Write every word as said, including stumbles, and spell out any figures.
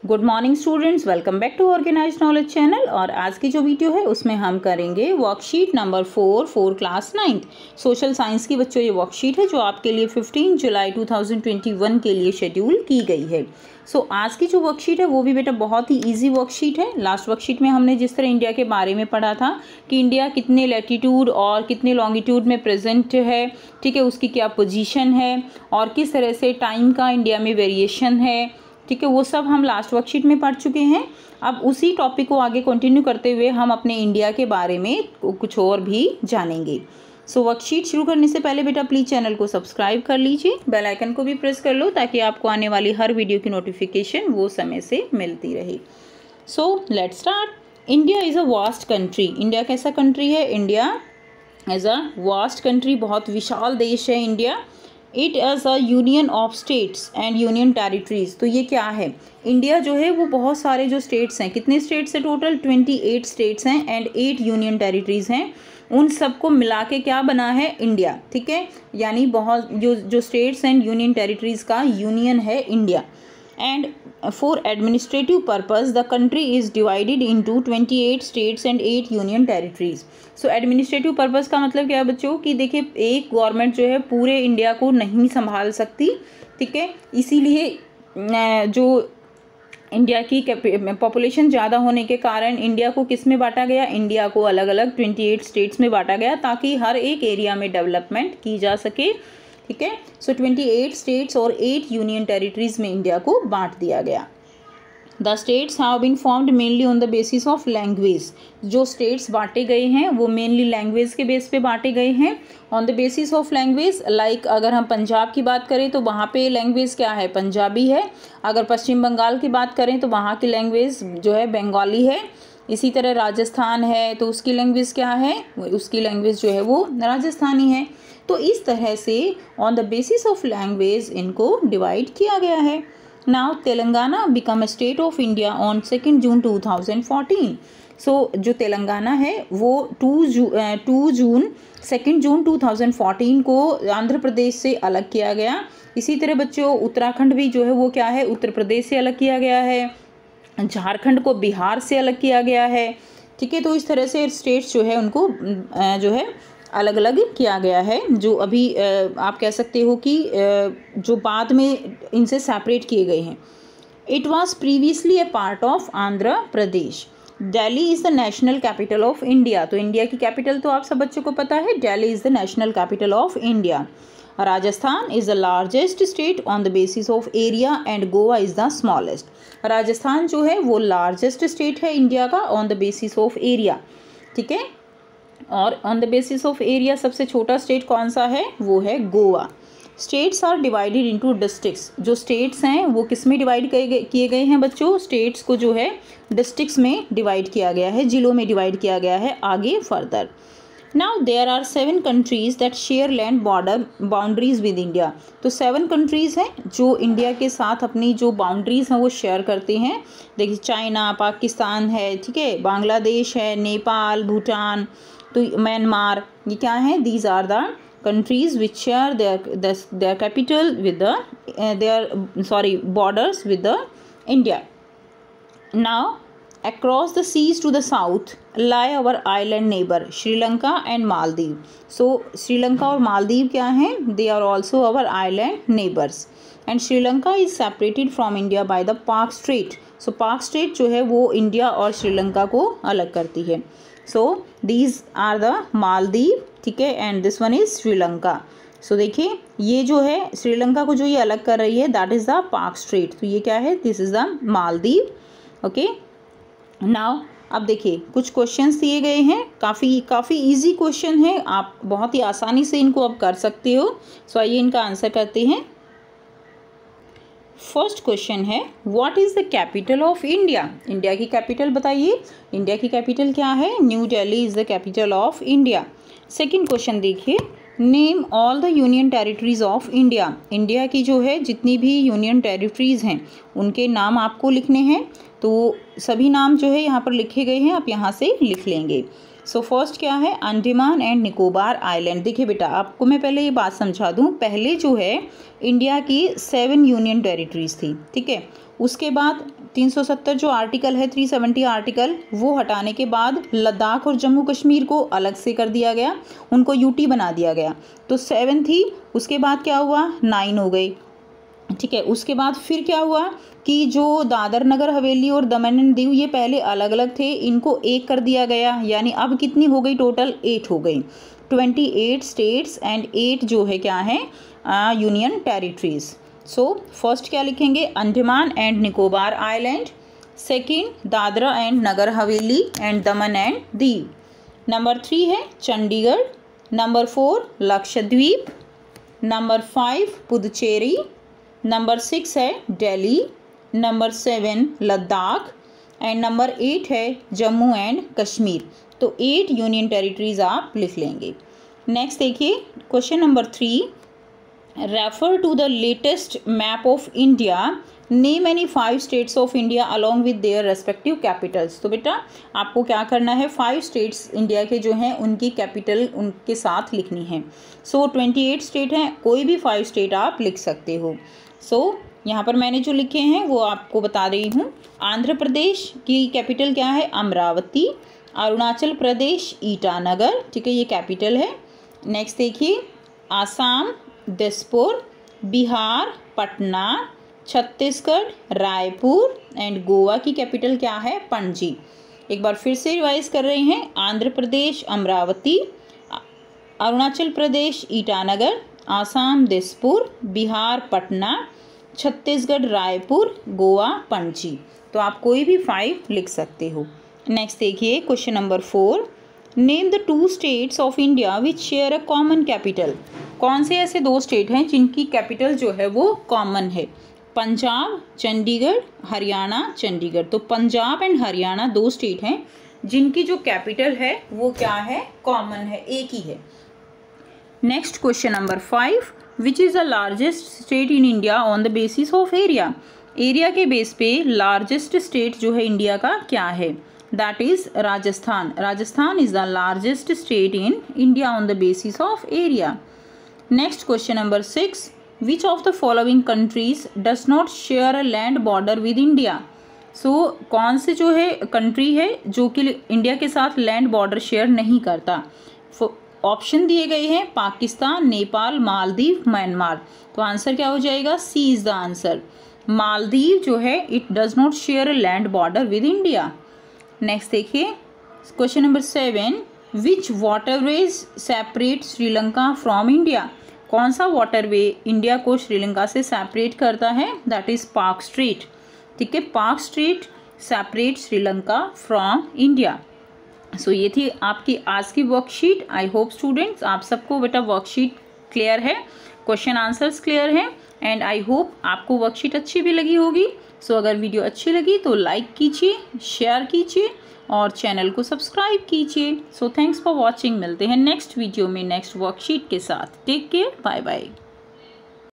Good morning students, welcome back to organised knowledge channel. और आज की जो वीडियो है उसमें हम करेंगे worksheet number four four class ninth social science की। बच्चों ये वर्कशीट है जो आपके लिए fifteen July two thousand twenty one के लिए शेड्यूल की गई है। सो so, आज की जो वर्कशीट है वो भी बेटा बहुत ही इजी वर्कशीट है। लास्ट वर्कशीट में हमने जिस तरह इंडिया के बारे में पढ़ा था कि इंडिया कितने लैटीट्यूड और कितने लॉन्गिट्यूड में प्रेजेंट है, ठीक है, उसकी क्या पोजीशन है और किस तरह से टाइम का इंडिया में वेरिएशन है, ठीक है, वो सब हम लास्ट वर्कशीट में पढ़ चुके हैं। अब उसी टॉपिक को आगे कंटिन्यू करते हुए हम अपने इंडिया के बारे में कुछ और भी जानेंगे। सो वर्कशीट शुरू करने से पहले बेटा प्लीज़ चैनल को सब्सक्राइब कर लीजिए, बेल आइकन को भी प्रेस कर लो ताकि आपको आने वाली हर वीडियो की नोटिफिकेशन वो समय से मिलती रहे। So let's start. India is a vast country. India कैसा कंट्री है? India is a vast country, बहुत विशाल देश है India. It is a union of states and union territories. तो ये क्या है? इंडिया जो है वो बहुत सारे जो स्टेट्स हैं, कितने स्टेट्स हैं टोटल? ट्वेंटी एट स्टेट्स हैं एंड एट यूनियन टेरिटरीज हैं। उन सबको मिला के क्या बना है? इंडिया, ठीक है। यानी बहुत जो जो स्टेट्स एंड यूनियन टेरिटरीज का यूनियन है India. And for administrative purpose the country is divided into twenty eight states and eight union territories. So administrative purpose का मतलब क्या है बच्चों कि देखिए एक गवर्नमेंट जो है पूरे इंडिया को नहीं संभाल सकती, ठीक है। इसीलिए जो इंडिया की पॉपुलेशन ज़्यादा होने के कारण इंडिया को किस में बांटा गया? इंडिया को अलग अलग ट्वेंटी एट स्टेट्स में बांटा गया ताकि हर एक एरिया में डेवलपमेंट की जा सके, ठीक है। सो ट्वेंटी एट स्टेट्स और एट यूनियन टेरिटरीज में इंडिया को बांट दिया गया। The states have been formed mainly on the basis of language. जो स्टेट्स बांटे गए हैं वो मेनली लैंग्वेज के बेस पे बांटे गए हैं। On the basis of language, like अगर हम पंजाब की बात करें तो वहाँ पे लैंग्वेज क्या है? पंजाबी है। अगर पश्चिम बंगाल की बात करें तो वहाँ की लैंग्वेज जो है बंगाली है। इसी तरह राजस्थान है तो उसकी लैंग्वेज क्या है? उसकी लैंग्वेज जो है वो राजस्थानी है। तो इस तरह से on the basis of language इनको डिवाइड किया गया है। Now Telangana become a state of India on second June two thousand fourteen. So जो तेलंगाना है वो टू जू two June second June two thousand fourteen को आंध्र प्रदेश से अलग किया गया। इसी तरह बच्चों उत्तराखंड भी जो है वो क्या है? उत्तर प्रदेश से अलग किया गया है। झारखंड को बिहार से अलग किया गया है, ठीक है। तो इस तरह से स्टेट्स जो है उनको जो है अलग अलग किया गया है, जो अभी आप कह सकते हो कि जो बाद में इनसे सेपरेट किए गए हैं। It was previously a part of Andhra Pradesh. Delhi is the national capital of India. तो इंडिया की कैपिटल तो आप सब बच्चों को पता है, Delhi is the national capital of India. Rajasthan is the largest state on the basis of area and Goa is the smallest. Rajasthan जो है वो लार्जेस्ट स्टेट है इंडिया का on the basis of area, ठीक है। और on the basis of area सबसे छोटा स्टेट कौन सा है? वो है Goa. States are divided into districts. जो स्टेट्स हैं वो किस में डिवाइड किए गए हैं बच्चों? स्टेट्स को जो है डिस्ट्रिक्ट्स में डिवाइड किया गया है, जिलों में डिवाइड किया गया है। आगे further now there are seven countries that share land border boundaries with India. तो सेवन कंट्रीज़ हैं जो इंडिया के साथ अपनी जो बाउंड्रीज़ हैं वो शेयर करते हैं। देखिए चाइना, पाकिस्तान है, ठीक है, बांग्लादेश है, नेपाल, भूटान, तो म्यांमार, ये क्या है? These are the countries which share their their capital with the their sorry borders with the India. Now across the seas to the south lie our island neighbor Sri Lanka and Maldives. So Sri Lanka और मालदीव क्या हैं? They are also our island neighbors and Sri Lanka is separated from India by the Park Strait. So Park Strait जो है वो India और श्रीलंका को अलग करती है। So these are the Maldives, ठीक है, and this one is Sri Lanka. So देखिए ये जो है श्रीलंका को जो ये अलग कर रही है that is the Park Strait. तो ये क्या है? This is the Maldives, okay. Now अब देखिए कुछ क्वेश्चंस दिए गए हैं, काफ़ी काफ़ी इजी क्वेश्चन है, आप बहुत ही आसानी से इनको अब कर सकते हो। सो आइए इनका आंसर करते हैं। फर्स्ट क्वेश्चन है what is the capital of India? India की कैपिटल बताइए। इंडिया की कैपिटल क्या है? New Delhi is the capital of India. Second question देखिए name all the union territories of India. India की जो है जितनी भी यूनियन टेरिटरीज हैं उनके नाम आपको लिखने हैं। तो सभी नाम जो है यहाँ पर लिखे गए हैं, आप यहाँ से लिख लेंगे। सो फर्स्ट क्या है, अंडमान एंड निकोबार आइलैंड। देखिए बेटा, आपको मैं पहले ये बात समझा दूँ, पहले जो है इंडिया की सेवन यूनियन टेरिटरीज थी, ठीक है। उसके बाद तीन सौ सत्तर जो आर्टिकल है, तीन सौ सत्तर आर्टिकल, वो हटाने के बाद लद्दाख और जम्मू कश्मीर को अलग से कर दिया गया, उनको यूटी बना दिया गया। तो सेवन थी, उसके बाद क्या हुआ, नाइन हो गई, ठीक है। उसके बाद फिर क्या हुआ कि जो दादर नगर हवेली और दमन एंड दीव, ये पहले अलग अलग थे, इनको एक कर दिया गया, यानी अब कितनी हो गई टोटल, एट हो गई। Twenty eight states and eight जो है क्या है, यूनियन टेरिटरीज। सो फर्स्ट क्या लिखेंगे, Andaman and Nicobar island. Second Dadra and Nagar Haveli and Daman and Diu. Number three है Chandigarh. Number four Lakshadweep. Number five Puducherry. Number six है Delhi. Number seven Ladakh and number eight है जम्मू एंड कश्मीर। तो एट यूनियन टेरिटरीज आप लिख लेंगे। नेक्स्ट देखिए question number three, refer to the latest map of India, name any five states of India along with their respective capitals. तो बेटा आपको क्या करना है, फाइव स्टेट्स इंडिया के जो हैं उनकी कैपिटल उनके साथ लिखनी है। सो ट्वेंटी एट स्टेट हैं, कोई भी फाइव स्टेट आप लिख सकते हो। सो so, यहाँ पर मैंने जो लिखे हैं वो आपको बता रही हूँ। आंध्र प्रदेश की कैपिटल क्या है, अमरावती। अरुणाचल प्रदेश ईटानगर, ठीक है, ये कैपिटल है। नेक्स्ट देखिए आसाम दिसपुर। बिहार पटना। छत्तीसगढ़ रायपुर एंड गोवा की कैपिटल क्या है, पणजी। एक बार फिर से रिवाइज कर रहे हैं, आंध्र प्रदेश अमरावती, अरुणाचल प्रदेश ईटानगर, आसाम दिसपुर, बिहार पटना, छत्तीसगढ़ रायपुर, गोवा पणजी। तो आप कोई भी फाइव लिख सकते हो। नेक्स्ट देखिए question number four, name the two states of India which share a common capital. कौन से ऐसे दो स्टेट हैं जिनकी कैपिटल जो है वो कॉमन है, पंजाब चंडीगढ़, हरियाणा चंडीगढ़। तो पंजाब एंड हरियाणा दो स्टेट हैं जिनकी जो कैपिटल है वो क्या है, कॉमन है, एक ही है। Next question number five, which is the largest state in India on the basis of area. Area के बेस पे लार्जेस्ट स्टेट जो है इंडिया का क्या है, that is Rajasthan. Rajasthan is the largest state in India on the basis of area. Next question number six, which of the following countries does not share a land border with India. So कौन से जो है country है जो कि India के साथ land border share नहीं करता। ऑप्शन दिए गए हैं पाकिस्तान, नेपाल, मालदीव, म्यांमार। तो आंसर क्या हो जाएगा, C is the answer. Maldives जो है it does not share a land border with India. Next देखिए question number seven, which waterways separate Sri Lanka from India. कौन सा वाटरवे इंडिया को श्रीलंका से सेपरेट करता है, दैट इज़ पार्क स्ट्रेट, ठीक है। Palk strait separate Sri Lanka from India. So ये थी आपकी आज की वर्कशीट। आई होप स्टूडेंट्स आप सबको बेटा वर्कशीट क्लियर है, क्वेश्चन आंसर्स क्लियर हैं एंड आई होप आपको वर्कशीट अच्छी भी लगी होगी। सो so, अगर वीडियो अच्छी लगी तो लाइक कीजिए, शेयर कीजिए और चैनल को सब्सक्राइब कीजिए। सो थैंक्स फॉर वॉचिंग, मिलते हैं नेक्स्ट वीडियो में नेक्स्ट वर्कशीट के साथ। Take care, bye bye.